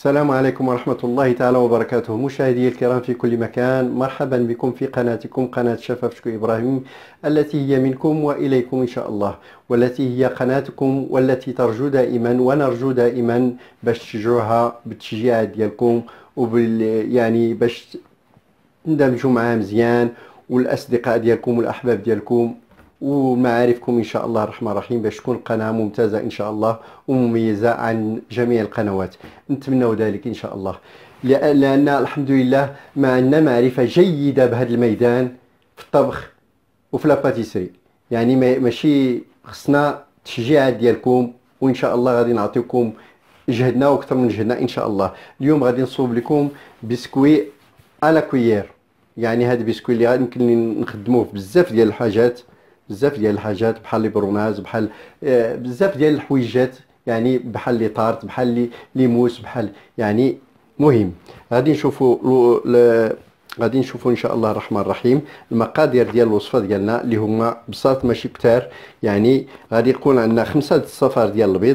السلام عليكم ورحمة الله تعالى وبركاته. مشاهدي الكرام في كل مكان، مرحبا بكم في قناتكم قناة شفاف شكو إبراهيم، التي هي منكم وإليكم إن شاء الله، والتي هي قناتكم والتي ترجو دائما ونرجو دائما باش تشجعوها بالتشجيع ديالكم يعني باش تندمجوا معها مزيان، والأصدقاء ديالكم والأحباب ديالكم ومعارفكم إن شاء الله الرحمن الرحيم، باش تكون قناة ممتازة إن شاء الله ومميزة عن جميع القنوات. نتمنى ذلك إن شاء الله، لأن الحمد لله ما عندنا معرفة جيدة بهذا الميدان في الطبخ وفي لاباتيسري. يعني ماشي خصنا التشجيع ديالكم، وإن شاء الله غادي نعطيكم جهدنا وأكثر من جهدنا إن شاء الله. اليوم غادي نصوب لكم بسكوي على كويير. يعني هذا البسكوي اللي غادي يمكن نخدموه بزاف ديال الحاجات، بحال لي بروناز، بحال بزاف ديال الحويجات، يعني بحال لي طارت، بحال لي موس، بحال يعني مهم. غادي نشوفوا ان شاء الله الرحمن الرحيم المقادير ديال الوصفه ديالنا اللي هما بساط ماشي كتار. يعني غادي يكون عندنا 5 صفار ديال البيض،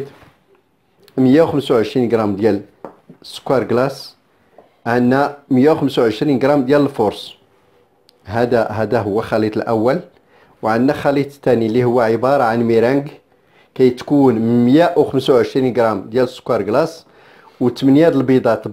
125 غرام ديال السكر كلاص، عندنا 125 غرام ديال الفورس. هذا هو الخليط الاول. وعندنا خليط الثاني اللي هو عباره عن ميرانغ، كيتكون 125 غرام ديال السكر كلاص و8 البيضات.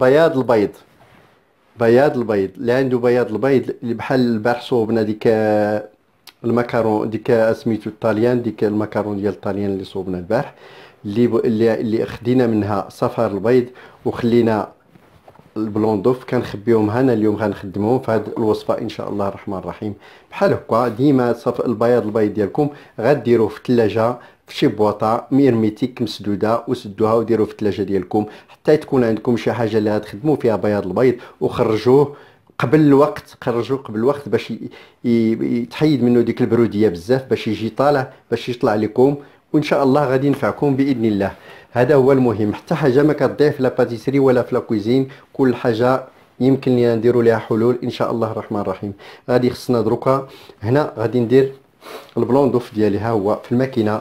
بياض البيض اللي عنده بياض البيض اللي بحال البارح صوبنا ديك المكرون ديك سميتو الطاليان، ديك المكرون ديال الطاليان اللي صوبنا البارح، اللي خدينا منها صفار البيض وخلينا البلون دوف، كنخبيهم هنا اليوم غنخدمهم في هذه الوصفه ان شاء الله الرحمن الرحيم. بحال هكا ديما البيض ديالكم غديروه في الثلاجه في شي بواطه ميرميتيك مسدوده، وسدوها وديروه في الثلاجه ديالكم حتى تكون عندكم شي حاجه اللي غتخدموا فيها بياض البيض، وخرجوه قبل الوقت باش يتحيد منه ديك البروديه بزاف، باش يجي طالع، باش يطلع لكم، وان شاء الله غادي ينفعكم باذن الله. هذا هو المهم. حتى حاجه ما كتضيع في لاباتيسري ولا في لاكويزين، كل حاجه يمكن لينا نديروا لها حلول ان شاء الله الرحمن الرحيم. غادي خصنا دروكا هنا غادي ندير البلون دوف ديالي. ها هو في الماكينه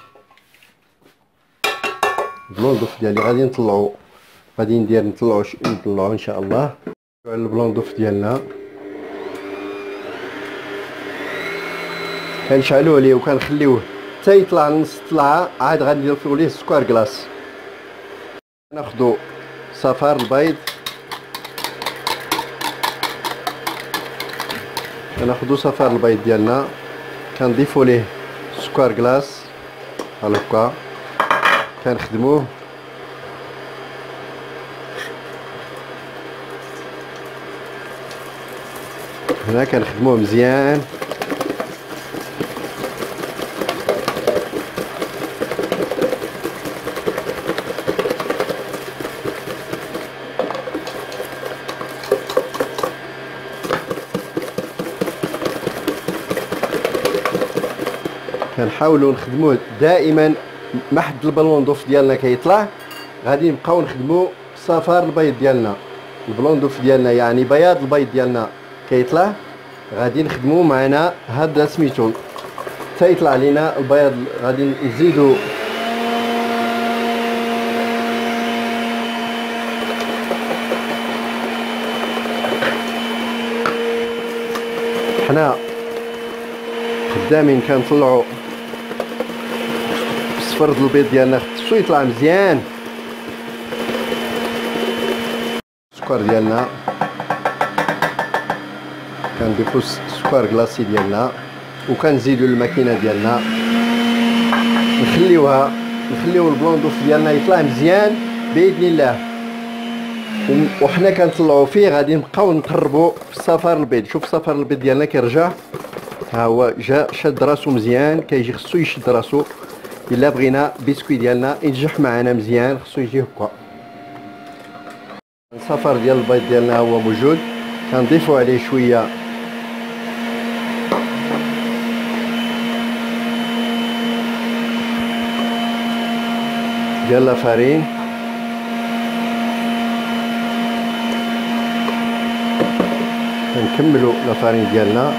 البلون دوف ديالي، غادي نطلعوا ان شاء الله البلون دوف ديالنا. كنشعلوه عليه وكنخليوه حتى يطلع نص طلعه، عاد غنضيفوا ليه السكر كلاص. ناخذوا صفار البيض، ديالنا، كنضيفوا ليه السكر كلاص بحال هكا، كنخدموه هنا، كنخدموه مزيان. كنحاولوا نخدموه دائما ما حد البلون دوف ديالنا كيطلع، غادي نبقاو نخدموا صفار البيض ديالنا. البلون دوف ديالنا يعني بياض البيض ديالنا كيطلع، غادي نخدموا معنا هذا سميتو حتى يطلع لينا البياض. غادي نزيدوا حنا خدامين كنطلعوا صفر البيض ديالنا، خصو يطلع مزيان. السكر ديالنا كنضيفوا السكر كلاصي ديالنا، وكنزيدوا الماكينه ديالنا، نخليو البلون دوف ديالنا يطلع مزيان باذن الله. وحنا كنطلعوا فيه غادي نبقاو نقربوا في صفار البيض. شوف صفار البيض ديالنا كيرجع، ها هو جا شاد راسو مزيان، كيجي خصو يشد راسو. الا بغينا بسكوي ديالنا ينجح معنا مزيان خصو يجي هكا. الصفار ديال البيض ديالنا هو موجود، كنضيفوا عليه شويه ديال لافارين، كنكملوا لافارين ديالنا.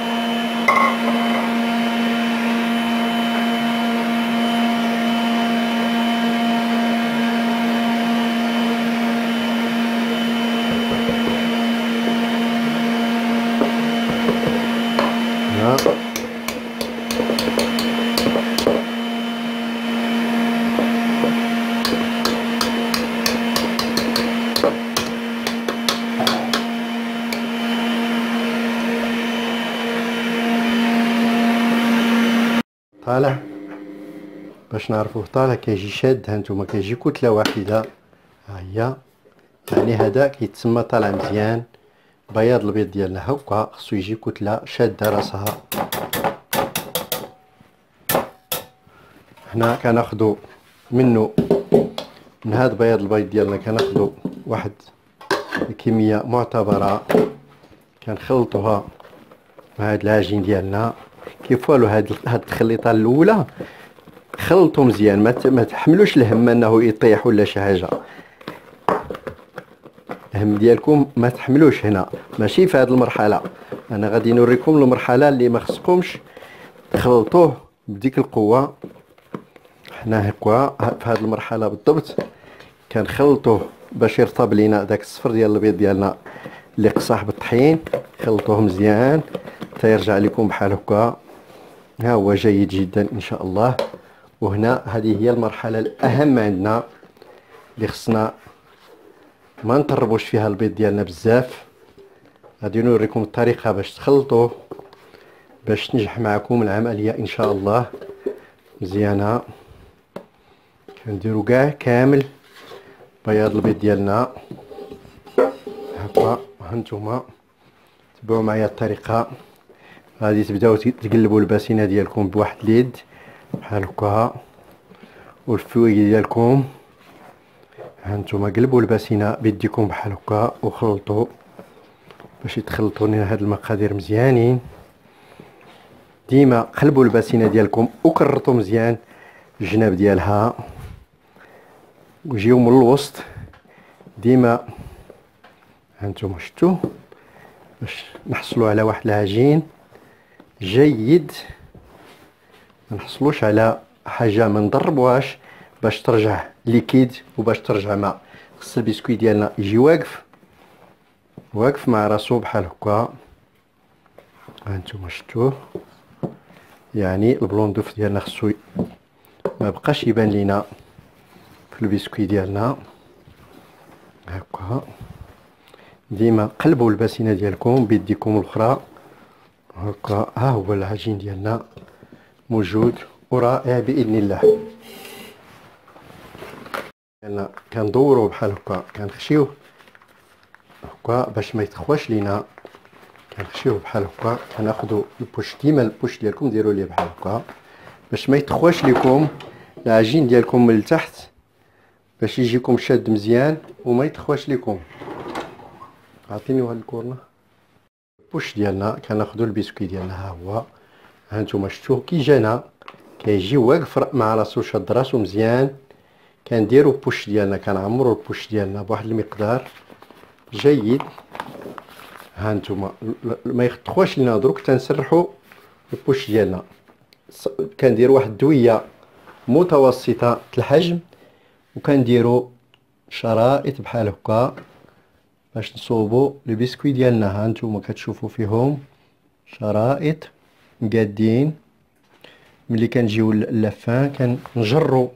طالع باش نعرفوه طالع كيجي شاد. هانتوما كيجي كتله واحده، ها هي، يعني هذا كيتسمى طالع مزيان. بياض البيض ديالنا هكا خصو يجي كتله شاده راسها. هنا كناخدو منه، من هاد بياض البيض ديالنا كناخدو واحد الكميه معتبره، كنخلطوها مع هاد العجين ديالنا. كيف والو هاد التخليطه الاولى خلطوا مزيان، ما تحملوش الهم انه يطيح ولا شي حاجه. الهم ديالكم ما تحملوش هنا، ماشي في هذه المرحله. انا غادي نوريكم المرحله اللي ما خصكمش تخلطوه بديك القوه. حنا هكا في هذه المرحله بالضبط كنخلطوه باش يرطب لينا داك الصفر ديال البيض ديالنا اللي قصاح بالطحين. خلطوه مزيان حتى يرجع لكم بحال هكا. ها هو جيد جدا ان شاء الله. وهنا هذه هي المرحله الاهم عندنا اللي خصنا ما نطربوش فيها البيض ديالنا بزاف. غادي نوريكم الطريقه باش تخلطوه باش تنجح معكم العمليه ان شاء الله مزيانه. كنديروا كاع كامل بياض البيض ديالنا هكا. هانتوما تبعوا معايا الطريقه. غادي تبداو تقلبوا الباسينه ديالكم بواحد اليد بحال هكا، والفويق ديالكم هانتوما قلبوا الباسينه بيديكم بحال هكا وخلطوا باش يتخلطوا لنا هاد المقادير مزيانين. ديما قلبوا الباسينه ديالكم وكرطوا مزيان الجناب ديالها، وجيو من الوسط ديما. هانتوما شفتوا باش نحصلوا على واحد العجين جيد. ما نحصلوش على حاجه ما نضربوهاش باش ترجع ليكيد وباش ترجع ماء. خص البسكويت ديالنا يجي واقف مع راسو بحال هكا. هانتوما شفتوه، يعني البلوندوف ديالنا خصو ما بقاش يبان لينا في البسكويت ديالنا هكا. ديما قلبوا الباسينه ديالكم بيديكم الاخرى هكا. ها هو العجين ديالنا موجود ورائع باذن الله. كندوروه بحال هكا، كنخشيوه هكا باش ما يتخواش لينا. كنخشيوه بحال هكا، كناخدو البوش. ديما البوش ديالكم ديروا ليه بحال هكا باش ما يتخواش لكم العجين ديالكم من التحت، باش يجيكم شاد مزيان وما يتخواش لكم. عطيني واحد الكورنه. البوش ديالنا كناخدو البسكويت ديالنا، ها هو. هانتوما شفتوه كي جانا كيجي واقف مع راسو شاد راسو مزيان. كنديرو البوش ديالنا، كنعمرو البوش ديالنا بواحد المقدار جيد. هانتوما ما يخطخواش لينا. دروك تنسرحو البوش ديالنا. كندير واحد الدويه متوسطه الحجم، وكنديرو شرائط بحال هكا باش نصوبو البسكويت ديالنا. هانتوما كتشوفوا فيهم شرائط مقادين. ملي كنجيو اللفان كنجرو،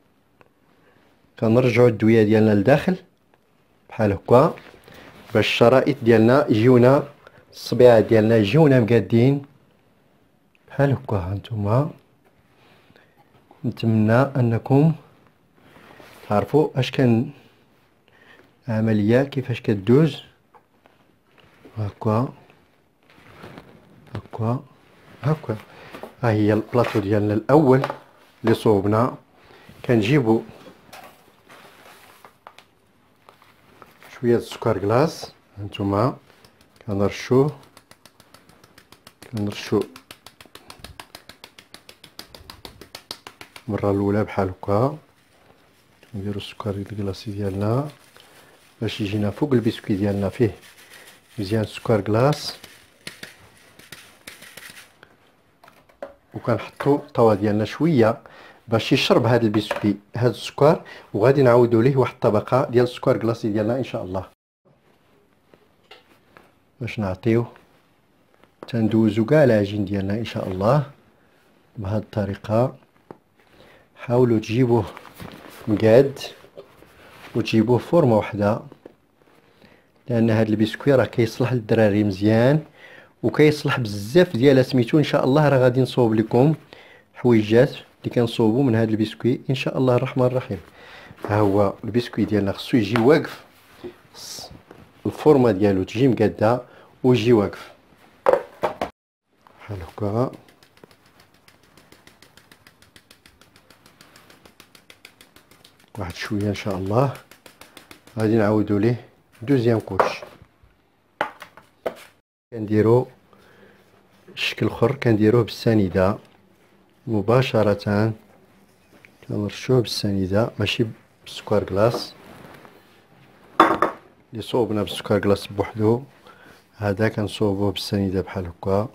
كنرجعو الدويه ديالنا لداخل بحال هكا باش الشرائط ديالنا يجيونا، الصبيعات ديالنا يجيونا مقادين بحال هكا. هانتوما نتمنى انكم تعرفوا اش كان العمليه كيفاش كدوز هكا هكا هكا. ها هي البلاطو ديالنا الاول اللي صوبنا. كنجيبو شويه السكر كلاص. هانتوما كنرشوه المره الاولى بحال هكا. نديرو السكر الكلاصي ديالنا باش يجينا فوق البسكويت ديالنا فيه مزيان سكر كلاص. وكنحطو الطوا ديالنا شويه باش يشرب هذا البسكويت هذا السكر، وغادي نعاودو ليه واحد الطبقه ديال السكر كلاصي ديالنا ان شاء الله باش نعطيوه. تندوزو كاع العجين ديالنا ان شاء الله بهذه الطريقه. حاولوا تجيبوه مقاد وتجيبوه فورمه وحده، لان هذا البسكويت راه كيصلح للدراري مزيان وكيصلح بزاف ديال سميتو. ان شاء الله راه غادي نصوب لكم حويجات اللي كنصوبوا من هذا البسكوي ان شاء الله الرحمن الرحيم. ها هو البسكوي ديالنا خصو يجي واقف، الفورمه ديالو تجي مقاده ويجي واقف بحال هكا. واحد شويه ان شاء الله غادي نعاودو ليه دوزيام كوش. كنديرو الشكل الاخر كنديروه بالسنيده مباشره، كنرشوه بالسنيده ماشي بالسكر كلاص اللي صوبنا بالسكر كلاص بوحدو. هذا كنصوبوه بالسنيده بحال هكا،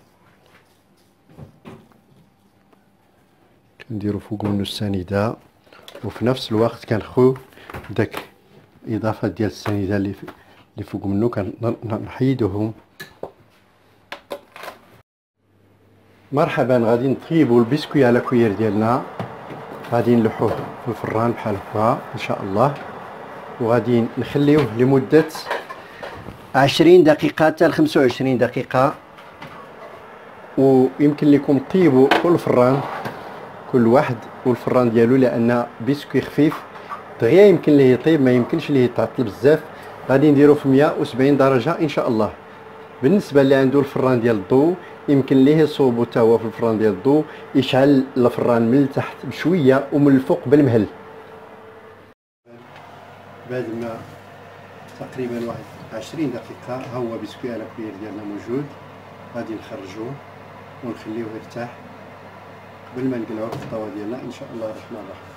كنديرو فوق منو السنيده وفي نفس الوقت كنخو داك الاضافه ديال السنيده اللي فوق منو كنحيدوهم. مرحبا. غادي نطيبوا البسكوي على كوير ديالنا، غادي نلوحوه في الفران بحال هكا ان شاء الله، وغادي نخليوه لمده 20 دقيقه حتى ل 25 دقيقه. ويمكن لكم طيبوا كل فران كل واحد والفران ديالو، لان بسكوي خفيف دغيا يمكن ليه يطيب، ما يمكنش ليه يتعطل بزاف. غادي نديرو في 170 درجه ان شاء الله. بالنسبه اللي عنده الفران ديال الضو يمكن ليه يصوبو حتى هو في الفران ديال الضو، يشعل الفران من التحت بشويه ومن الفوق بالمهل. بعد ما تقريبا واحد 20 دقيقه ها هو بسكوي على كوير ديالنا موجود. غادي نخرجوه ونخليوه يرتاح قبل ما نقلعوه في الطاوه ديالنا ان شاء الله الرحمن الرحيم.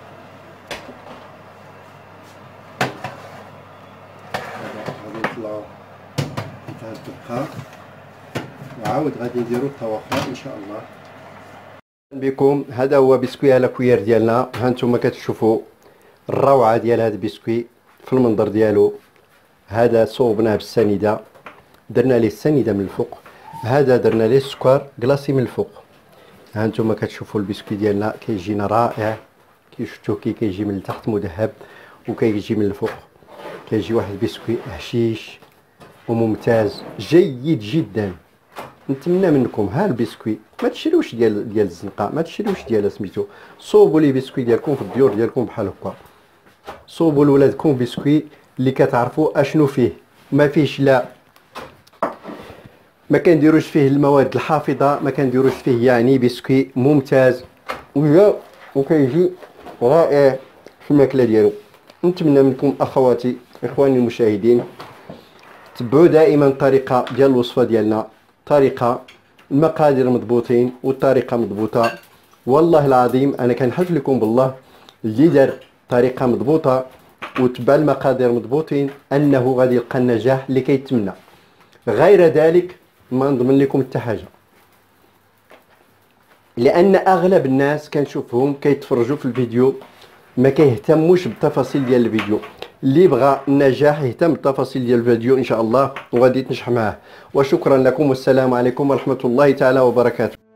غادي نطلعوه انتهى الدقه، وعاود غادي نديرو الطاوه اخرى ان شاء الله. بكم هذا هو بسكوي على كوير ديالنا. ها نتوما كتشوفوا الروعه ديال هذا البسكوي في المنظر ديالو. هذا صوبناه بالسنيده، درنا ليه السنيده من الفوق، هذا درنا ليه السكر كلاصي من الفوق. ها نتوما كتشوفوا البسكوي ديالنا كيجينا رائع، كي شفتوا كيجي من التحت مذهب وكيجي من الفوق كيجي واحد البسكوي هشيش وممتاز جيد جدا. نتمنى منكم ها البسكوي ما تشريوش ديال الزنقه، ما تشريوش ديال سميتو، صوبوا لي بسكوي ديالكم في الديور ديالكم بحال هكا. صوبوا لولادكم بسكوي اللي كتعرفوا اشنو فيه، ما فيهش لا ما كنديروش فيه المواد الحافظه، ما كنديروش فيه، يعني بسكوي ممتاز وكيجي رائع في الماكله ديالو. نتمنى منكم اخواتي اخواني المشاهدين تبعوا دائما الطريقه ديال الوصفه ديالنا، طريقه المقادير مضبوطين والطريقه مضبوطه. والله العظيم انا كنحلف لكم بالله اللي دار طريقه مضبوطه وتبع المقادير مضبوطين انه غادي يلقى النجاح اللي كيتمنى. غير ذلك ما نضمن لكم حتى حاجه، لان اغلب الناس كنشوفهم كيتفرجوا في الفيديو ما كيهتموش بالتفاصيل ديال الفيديو. اللي بغى النجاح يهتم بالتفاصيل ديال الفيديو ان شاء الله وغادي تنجح معاه. وشكرا لكم والسلام عليكم ورحمه الله تعالى وبركاته.